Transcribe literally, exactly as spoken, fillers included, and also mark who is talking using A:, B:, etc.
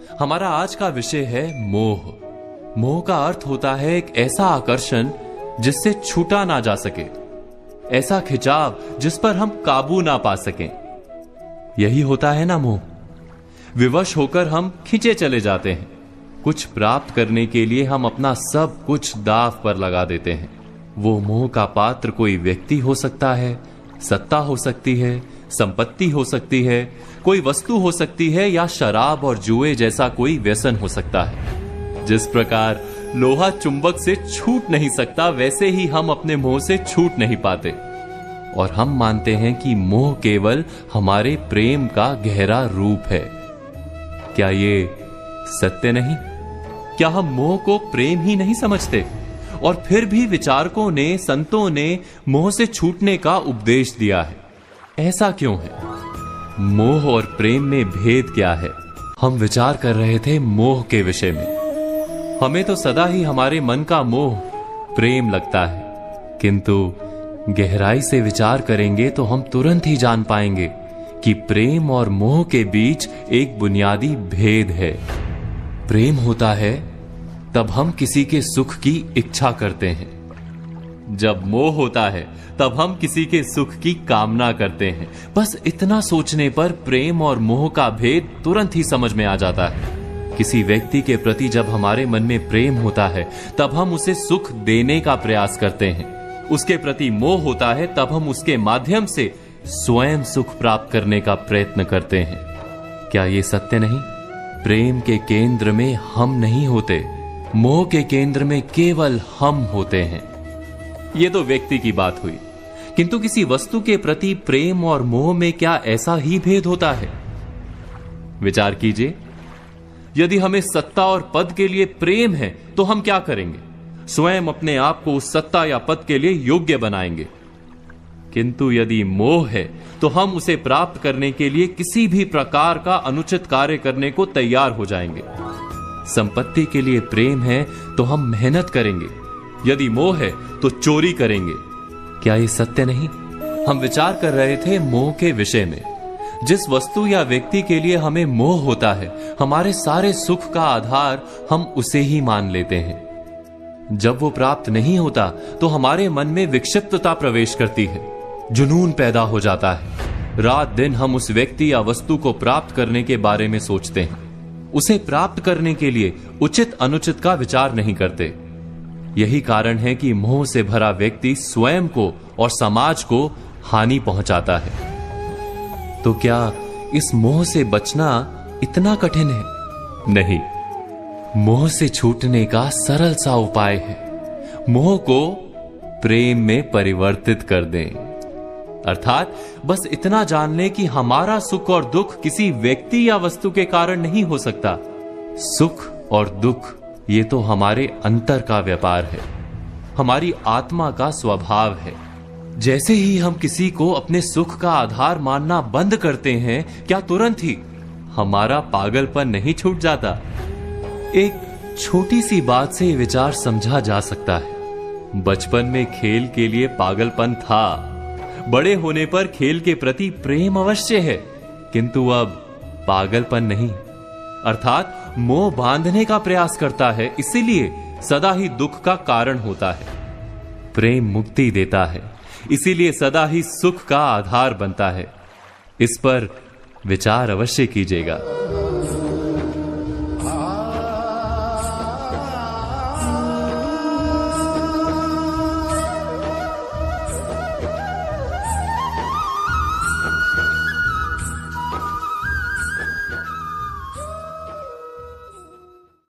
A: हमारा आज का विषय है मोह। मोह का अर्थ होता है एक ऐसा आकर्षण जिससे छूटा ना जा सके, ऐसा खिंचाव जिस पर हम काबू ना पा सकें। यही होता है ना मोह। विवश होकर हम खींचे चले जाते हैं। कुछ प्राप्त करने के लिए हम अपना सब कुछ दांव पर लगा देते हैं। वो मोह का पात्र कोई व्यक्ति हो सकता है, सत्ता हो सकती है, संपत्ति हो सकती है, कोई वस्तु हो सकती है, या शराब और जुए जैसा कोई व्यसन हो सकता है। जिस प्रकार लोहा चुंबक से छूट नहीं सकता, वैसे ही हम अपने मोह से छूट नहीं पाते। और हम मानते हैं कि मोह केवल हमारे प्रेम का गहरा रूप है। क्या ये सत्य नहीं? क्या हम मोह को प्रेम ही नहीं समझते? और फिर भी विचारकों ने, संतों ने मोह से छूटने का उपदेश दिया है। ऐसा क्यों है? मोह और प्रेम में भेद क्या है? हम विचार कर रहे थे मोह के विषय में। हमें तो सदा ही हमारे मन का मोह प्रेम लगता है, किंतु गहराई से विचार करेंगे तो हम तुरंत ही जान पाएंगे कि प्रेम और मोह के बीच एक बुनियादी भेद है। प्रेम होता है तब हम किसी के सुख की इच्छा करते हैं, जब मोह होता है तब हम किसी के सुख की कामना करते हैं। बस इतना सोचने पर प्रेम और मोह का भेद तुरंत ही समझ में आ जाता है। किसी व्यक्ति के प्रति जब हमारे मन में प्रेम होता है तब हम उसे सुख देने का प्रयास करते हैं। उसके प्रति मोह होता है तब हम उसके माध्यम से स्वयं सुख प्राप्त करने का प्रयत्न करते हैं। क्या ये सत्य नहीं? प्रेम के केंद्र में हम नहीं होते, मोह के केंद्र में केवल हम होते हैं। ये तो व्यक्ति की बात हुई, किंतु किसी वस्तु के प्रति प्रेम और मोह में क्या ऐसा ही भेद होता है? विचार कीजिए। यदि हमें सत्ता और पद के लिए प्रेम है तो हम क्या करेंगे? स्वयं अपने आप को उस सत्ता या पद के लिए योग्य बनाएंगे। किंतु यदि मोह है तो हम उसे प्राप्त करने के लिए किसी भी प्रकार का अनुचित कार्य करने को तैयार हो जाएंगे। संपत्ति के लिए प्रेम है तो हम मेहनत करेंगे, यदि मोह है तो चोरी करेंगे। क्या ये सत्य नहीं? हम विचार कर रहे थे मोह के विषय में। जिस वस्तु या व्यक्ति के लिए हमें मोह होता है, हमारे सारे सुख का आधार हम उसे ही मान लेते हैं। जब वो प्राप्त नहीं होता तो हमारे मन में विक्षिप्तता प्रवेश करती है, जुनून पैदा हो जाता है। रात दिन हम उस व्यक्ति या वस्तु को प्राप्त करने के बारे में सोचते हैं। उसे प्राप्त करने के लिए उचित अनुचित का विचार नहीं करते। यही कारण है कि मोह से भरा व्यक्ति स्वयं को और समाज को हानि पहुंचाता है। तो क्या इस मोह से बचना इतना कठिन है? नहीं, मोह से छूटने का सरल सा उपाय है। मोह को प्रेम में परिवर्तित कर दें। अर्थात बस इतना जान लें कि हमारा सुख और दुख किसी व्यक्ति या वस्तु के कारण नहीं हो सकता। सुख और दुख ये तो हमारे अंतर का व्यापार है, हमारी आत्मा का स्वभाव है। जैसे ही हम किसी को अपने सुख का आधार मानना बंद करते हैं, क्या तुरंत ही हमारा पागलपन नहीं छूट जाता? एक छोटी सी बात से यह विचार समझा जा सकता है। बचपन में खेल के लिए पागलपन था, बड़े होने पर खेल के प्रति प्रेम अवश्य है, किंतु अब पागलपन नहीं। अर्थात मोह बांधने का प्रयास करता है, इसीलिए सदा ही दुख का कारण होता है। प्रेम मुक्ति देता है, इसीलिए सदा ही सुख का आधार बनता है। इस पर विचार अवश्य कीजिएगा।